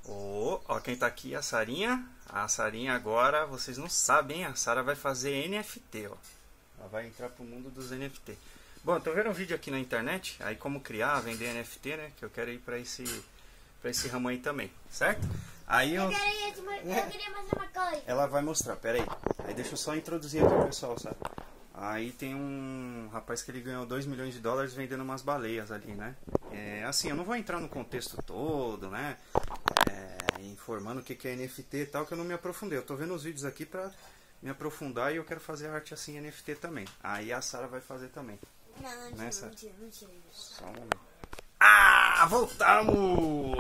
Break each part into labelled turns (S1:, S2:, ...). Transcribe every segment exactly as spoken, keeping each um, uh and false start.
S1: Oh, ó quem tá aqui, a Sarinha. A Sarinha agora, vocês não sabem, a Sara vai fazer N F T, ó. Ela vai entrar pro mundo dos N F T. Bom, eu tô vendo um vídeo aqui na internet, aí como criar, vender N F T, né? Que eu quero ir pra esse, pra esse ramo aí também, certo? Aí eu...
S2: Eu queria, eu queria mostrar uma coisa.
S1: Ela vai mostrar, pera aí. Aí deixa eu só introduzir aqui o pessoal, sabe? Aí tem um rapaz que ele ganhou dois milhões de dólares vendendo umas baleias ali, né? É, assim, eu não vou entrar no contexto todo, né? É, informando o que é N F T e tal, que eu não me aprofundei. Eu tô vendo os vídeos aqui pra me aprofundar e eu quero fazer arte assim N F T também. Aí a Sara vai fazer também.
S2: Não, não tira,
S1: Nessa...
S2: não tira, não tira.
S1: Só um momento. Ah, voltamos!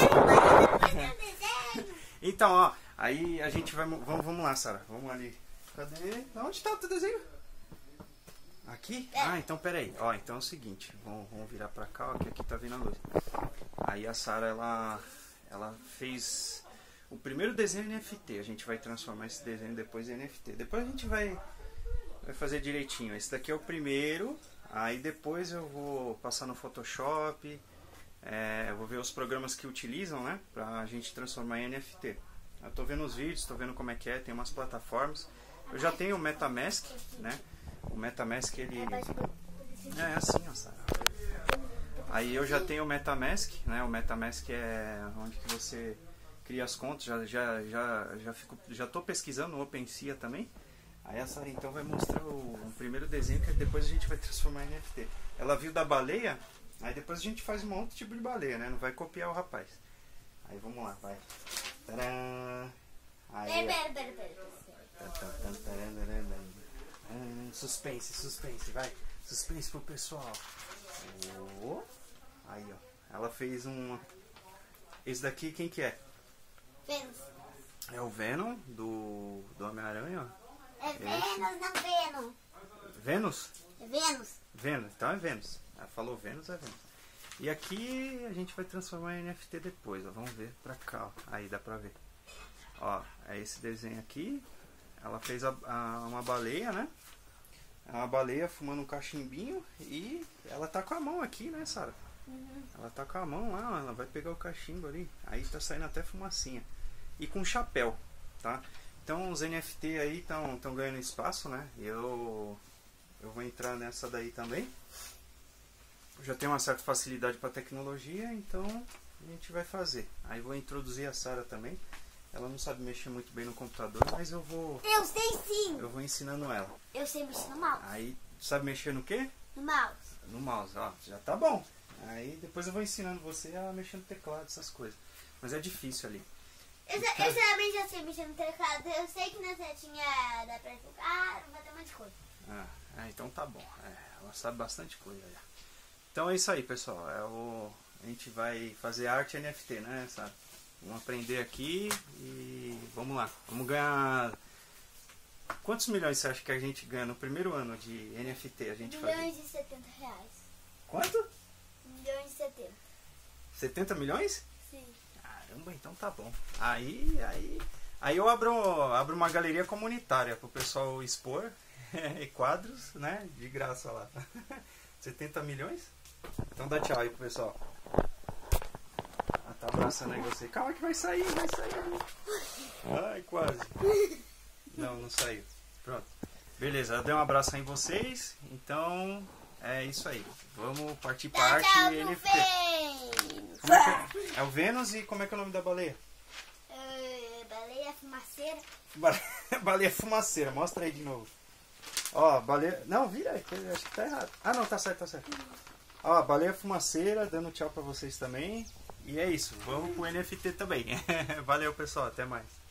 S1: Então, ó, aí a gente vai... Vamos, vamos lá, Sara. Vamos ali. Cadê? Onde tá o teu desenho? Aqui?
S2: É.
S1: Ah, então peraí. Ó, então é o seguinte. Vamos, vamos virar pra cá, ó, que aqui tá vindo a luz. Aí a Sara, ela, ela fez o primeiro desenho em N F T. A gente vai transformar esse desenho depois em N F T. Depois a gente vai, vai fazer direitinho. Esse daqui é o primeiro. Aí depois eu vou passar no Photoshop. É, eu vou ver os programas que utilizam, né? Pra gente transformar em N F T. Eu tô vendo os vídeos, tô vendo como é que é. Tem umas plataformas. Eu já tenho o MetaMask, né? O MetaMask, ele... É assim, ó, Sara. Aí eu já tenho o MetaMask, né? O MetaMask é onde que você cria as contas. Já, já, já, já, fico, já tô pesquisando no OpenSea também. Aí a Sara então vai mostrar o, o primeiro desenho que depois a gente vai transformar em N F T. Ela viu da baleia, aí depois a gente faz um outro tipo de baleia, né? Não vai copiar o rapaz. Aí vamos lá, vai. Tcharam! Aí,
S2: Pera, pera, pera, pera.
S1: Ah, suspense, suspense, vai. Suspense pro pessoal. Oh. Aí, ó. Ela fez um... Esse daqui, quem que é?
S2: Vênus.
S1: É o Venom, do, do Homem-Aranha, ó.
S2: É Vênus, não Vênus.
S1: Vênus?
S2: É Vênus.
S1: Vênus, então é Vênus. Ela falou Vênus, é Vênus. E aqui a gente vai transformar em N F T depois, ó. Vamos ver pra cá, ó. Aí dá pra ver. Ó, é esse desenho aqui. Ela fez a, a, uma baleia, né? É uma baleia fumando um cachimbinho e ela tá com a mão aqui, né, Sara?
S2: Uhum.
S1: Ela tá com a mão lá, ó, ela vai pegar o cachimbo ali. Aí tá saindo até fumacinha. E com chapéu, tá? Então os N F T aí estão ganhando espaço, né? Eu, eu vou entrar nessa daí também. Eu já tenho uma certa facilidade para tecnologia, então a gente vai fazer. Aí vou introduzir a Sara também. Ela não sabe mexer muito bem no computador, mas eu vou...
S2: Eu sei sim.
S1: Eu vou ensinando ela.
S2: Eu sei mexer no mouse.
S1: Aí, sabe mexer no quê?
S2: No mouse.
S1: No mouse, ó. Já tá bom. Aí depois eu vou ensinando você a mexer no teclado, essas coisas. Mas é difícil ali.
S2: Eu, eu também já sei mexer no teclado. Eu sei que na setinha dá pra jogar, não vai ter mais coisa.
S1: Ah, é, então tá bom. É, ela sabe bastante coisa já. Então é isso aí, pessoal. É o... A gente vai fazer arte N F T, né, sabe? Vamos aprender aqui e vamos lá. Vamos ganhar... Quantos milhões você acha que a gente ganha no primeiro ano de N F T? A gente
S2: Milhões
S1: faz...
S2: e setenta reais.
S1: Quanto?
S2: Milhões e setenta.
S1: setenta milhões?
S2: Sim.
S1: Caramba, então tá bom. Aí, aí, aí eu abro, abro uma galeria comunitária pro pessoal expor e quadros, né? De graça lá. setenta milhões? Então dá tchau aí pro pessoal. Ah, tá abraçando aí você. Calma que vai sair, vai sair. Ai, quase. Não, não saiu. Pronto. Beleza, eu dei um abraço aí em vocês. Então, é isso aí. Vamos partir pra arte e N F T. Como é, que é? É o Vênus e como é que é o nome da baleia?
S2: Uh, baleia fumaceira.
S1: Baleia fumaceira, mostra aí de novo. Ó, baleia... Não, vira, acho que tá errado. Ah, não, tá certo, tá certo. Ó, baleia fumaceira, dando tchau pra vocês também. E é isso, vamos pro N F T também. Valeu, pessoal, até mais.